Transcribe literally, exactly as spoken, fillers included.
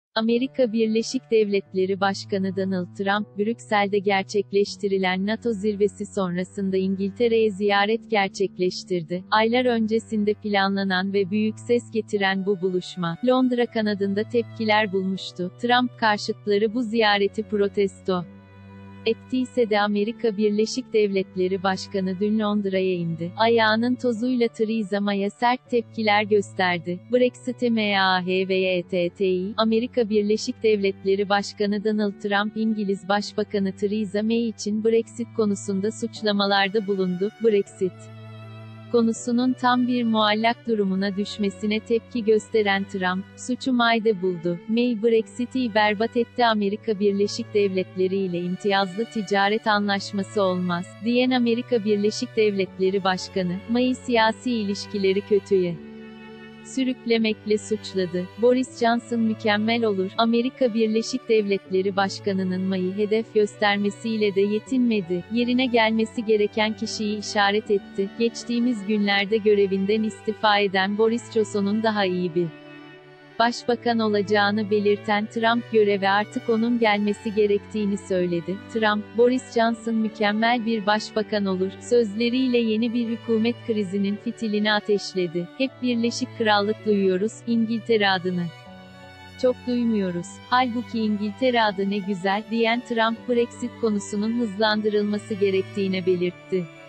Amerika Birleşik Devletleri Başkanı Donald Trump, Brüksel'de gerçekleştirilen NATO zirvesi sonrasında İngiltere'ye ziyaret gerçekleştirdi. Aylar öncesinde planlanan ve büyük ses getiren bu buluşma, Londra kanadında tepkiler bulmuştu. Trump karşıtları bu ziyareti protesto ettiyse de Amerika Birleşik Devletleri Başkanı dün Londra'ya indi. Ayağının tozuyla Theresa May'a sert tepkiler gösterdi. Brexit'e MAHVETTİ, Amerika Birleşik Devletleri Başkanı Donald Trump, İngiliz Başbakanı Theresa May için Brexit konusunda suçlamalarda bulundu. Brexit konusunun tam bir muallak durumuna düşmesine tepki gösteren Trump, suçu May'de buldu. May Brexit'i berbat etti, Amerika Birleşik Devletleri ile imtiyazlı ticaret anlaşması olmaz, diyen Amerika Birleşik Devletleri Başkanı, May'ı siyasi ilişkileri kötüye sürüklemekle suçladı. Boris Johnson mükemmel olur, Amerika Birleşik Devletleri Başkanı'nın May'ı hedef göstermesiyle de yetinmedi, yerine gelmesi gereken kişiyi işaret etti. Geçtiğimiz günlerde görevinden istifa eden Boris Johnson'un daha iyi bir başbakan olacağını belirten Trump, göreve artık onun gelmesi gerektiğini söyledi. Trump, Boris Johnson mükemmel bir başbakan olur sözleriyle yeni bir hükümet krizinin fitilini ateşledi. Hep Birleşik Krallık duyuyoruz, İngiltere adını çok duymuyoruz. Halbuki İngiltere adı ne güzel, diyen Trump, Brexit konusunun hızlandırılması gerektiğini belirtti.